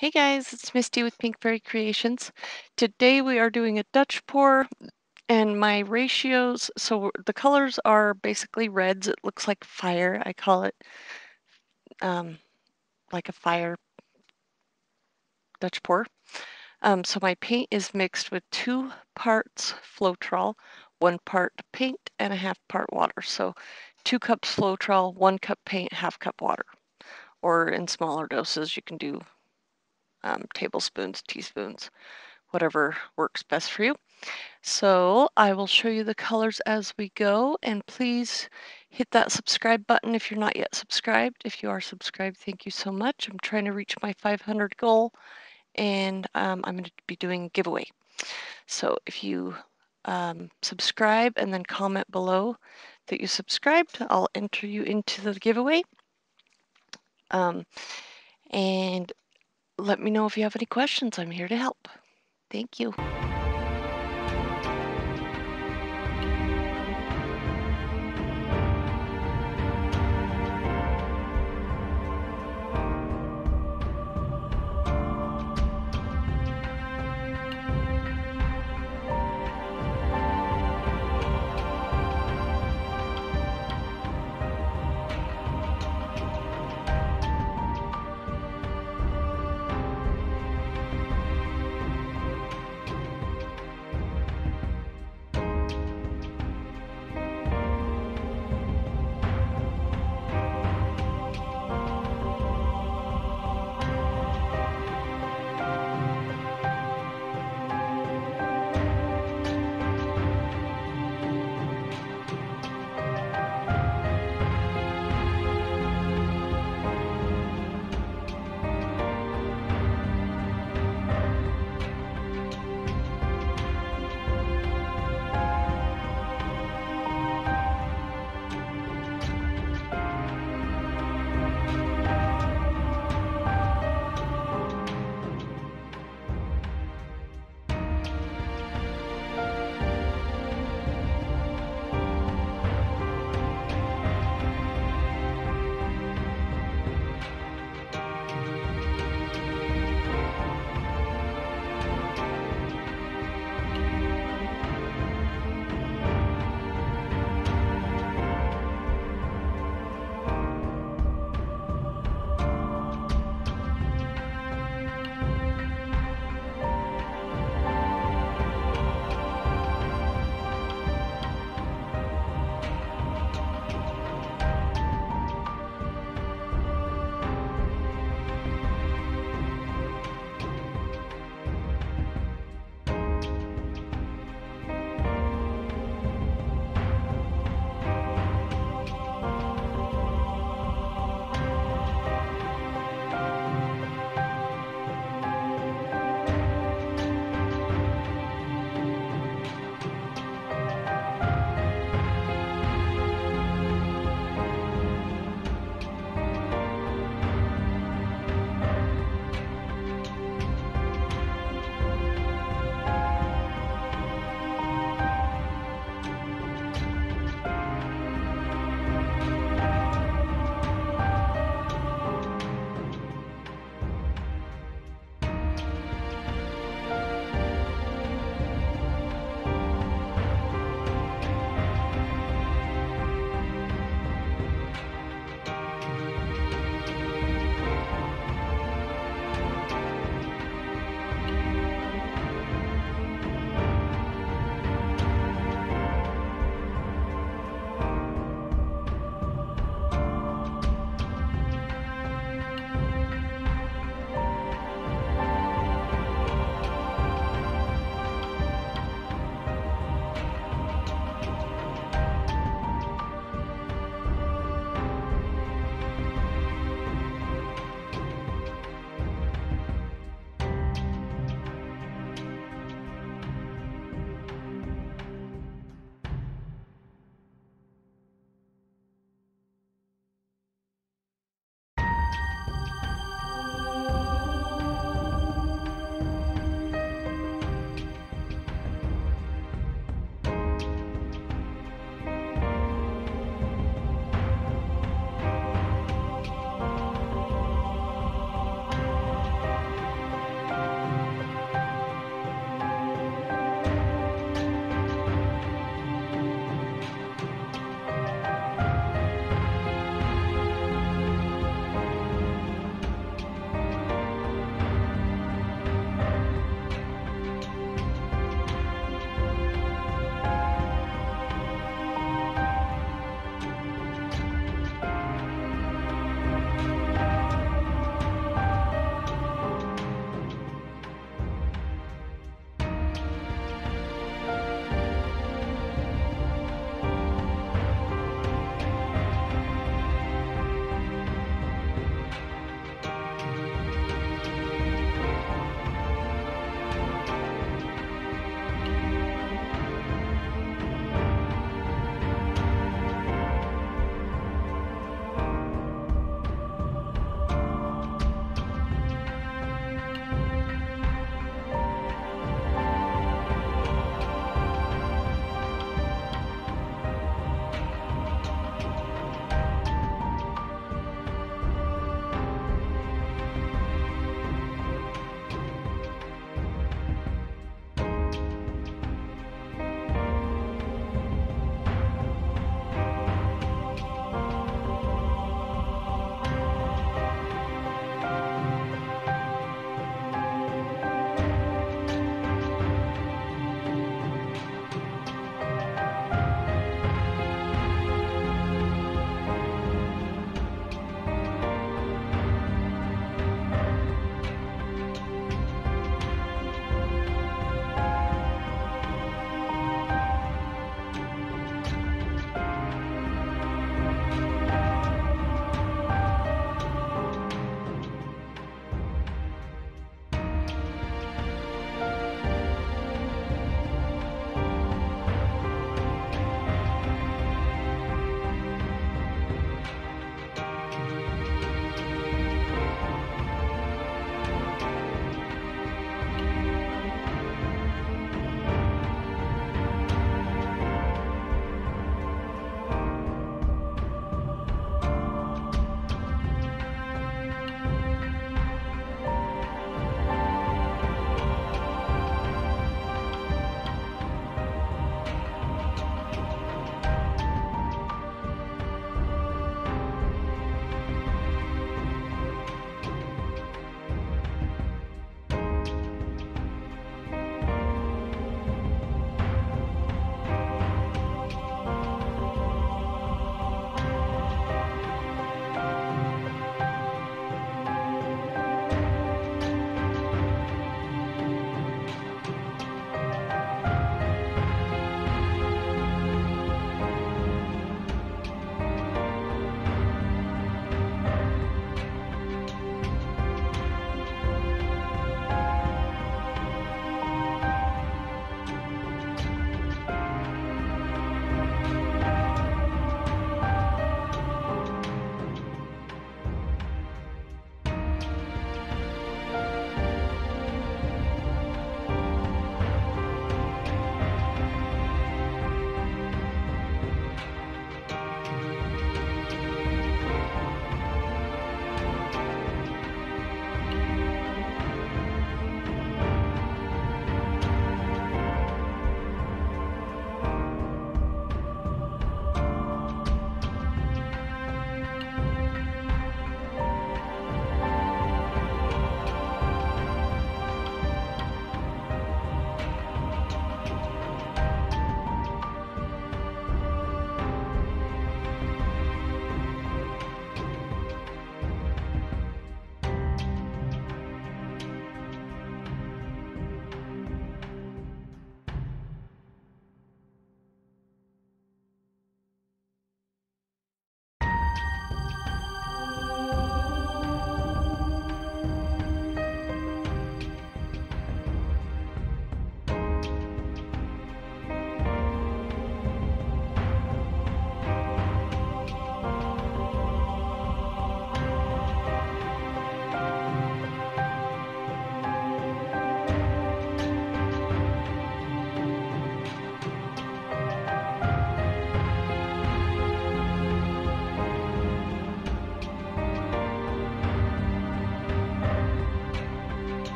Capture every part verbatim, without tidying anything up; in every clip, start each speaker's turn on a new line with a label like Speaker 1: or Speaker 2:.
Speaker 1: Hey guys, it's Misty with Pink Fairy Creations. Today we are doing a Dutch pour and my ratios, so the colors are basically reds. It looks like fire. I call it um, like a fire Dutch pour. Um, so my paint is mixed with two parts Floetrol, one part paint, and a half part water. So two cups Floetrol, one cup paint, half cup water. Or in smaller doses, you can do um, tablespoons, teaspoons, whatever works best for you. So I will show you the colors as we go, and please hit that subscribe button if you're not yet subscribed. If you are subscribed, thank you so much. I'm trying to reach my five hundred goal, and um, I'm going to be doing a giveaway. So if you um, subscribe and then comment below that you subscribed, I'll enter you into the giveaway. Um, and let me know if you have any questions. I'm here to help. Thank you.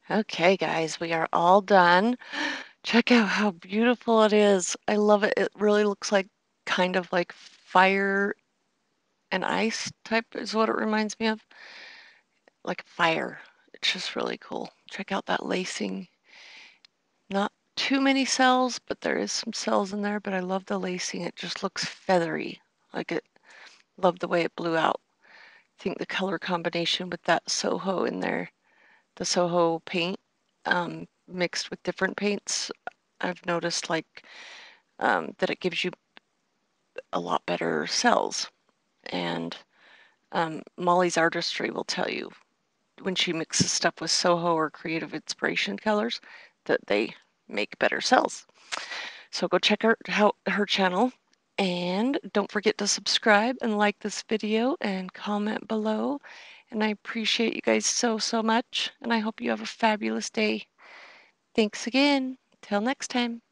Speaker 1: Okay, guys, we are all done. Check out how beautiful it is. I love it. It really looks like kind of like fire and ice type is what it reminds me of. Like fire. It's just really cool. Check out that lacing. Not too many cells, but there is some cells in there, but I love the lacing. It just looks feathery. Like it, love the way it blew out. I think the color combination with that Soho in there, the Soho paint, um, mixed with different paints, I've noticed like um, that it gives you a lot better cells. And um, Molly's Artistry will tell you when she mixes stuff with Soho or Creative Inspiration colors that they make better cells. So go check her, how, her channel, and don't forget to subscribe and like this video and comment below. And I appreciate you guys so, so much. And I hope you have a fabulous day. Thanks again. Till next time.